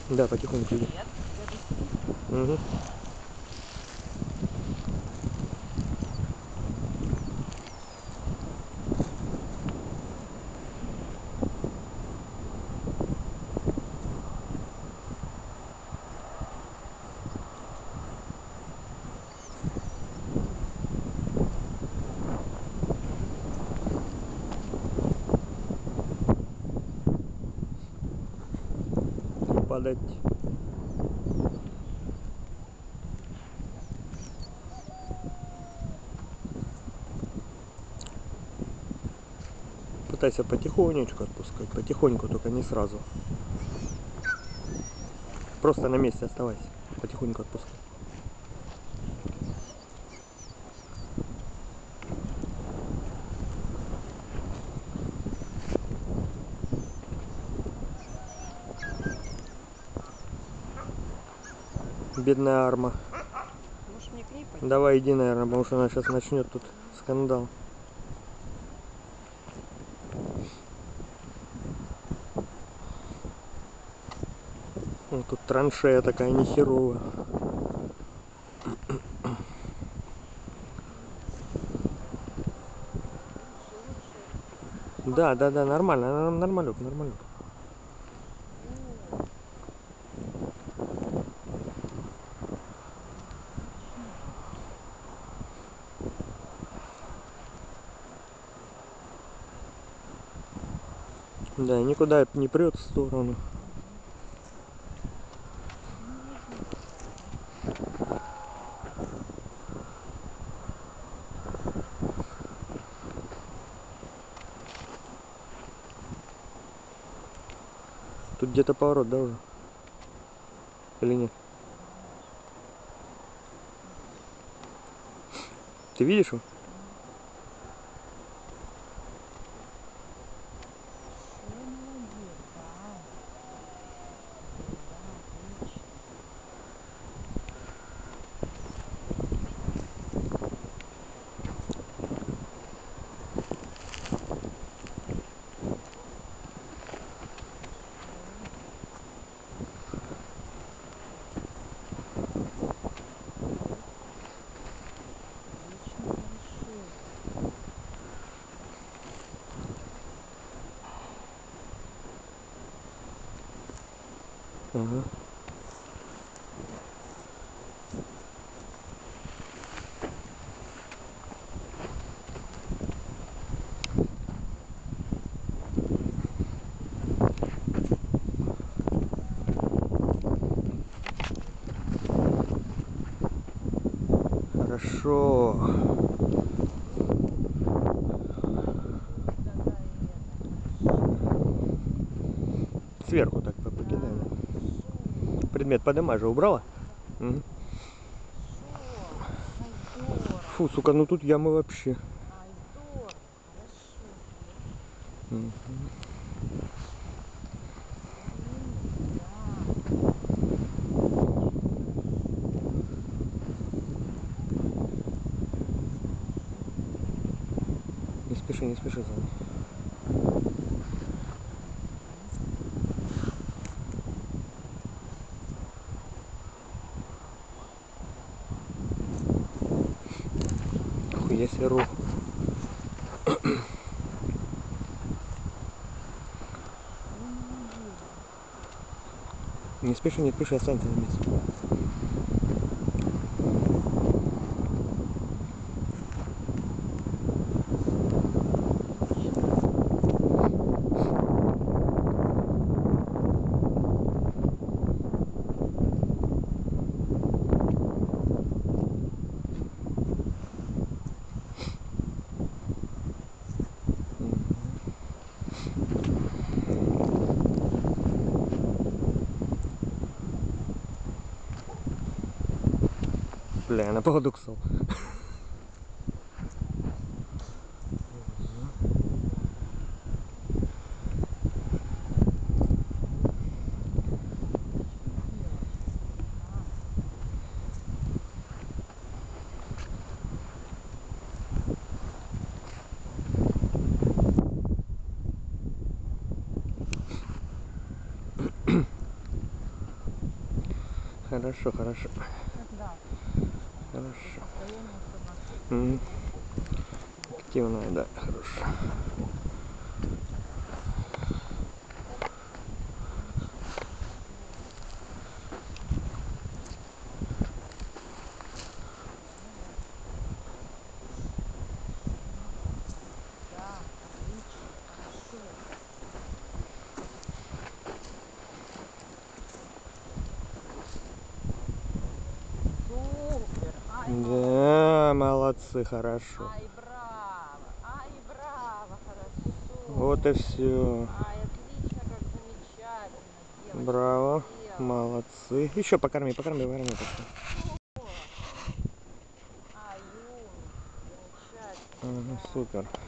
Да, потихоньку иди. Нет, я быстрее. Угу. Падать. Пытайся потихонечку отпускать, потихоньку, только не сразу. Просто на месте оставайся, потихоньку отпускай. Бедная Арма. Может мне к ней пойти? Давай иди, наверное, потому что она сейчас начнет тут скандал. Ну, тут траншея такая нехеровая. Лучше. Да, да, да, нормально, нормалек, нормалек. Вот. Да, никуда не прет в сторону. Молодец. Тут где-то поворот, да, уже? Или нет? Ты видишь его? Хорошо, молодец, да. Да, отлично. Хорошо. Вот. Отлично, хорошо. Ага. Хорошо. Вот тогда и это. Хорошо. Сверху так покидай. Да, хорошо. Предмет подымай же, убрала? Угу. Хорошо. Ай, здорово. Фу, сука, ну тут ямы вообще. Ай, здорово. Хорошо тебе. Угу. Да. Очень хорошо. Не спеши за мной. Угу. Хуя себе рух. Хорошо, молодец. Не спеши, останься на месте. Отлично. Бля, я на поводу кусал. Что делать? А, Хорошо, хорошо, Да. хорошо. Состояние собаки. Мгм. Активная, да, хорошо. Да, отлично, хорошо. Супер! Ай, молодец! Да, молодцы, хорошо. Ай, браво, хорошо. Вот и все. Ай, отлично, как замечательно, девочки Браво, сделали. молодцы. Еще покорми, покорми, покорми. Ай, умницы, замечательно, Ага, да. супер.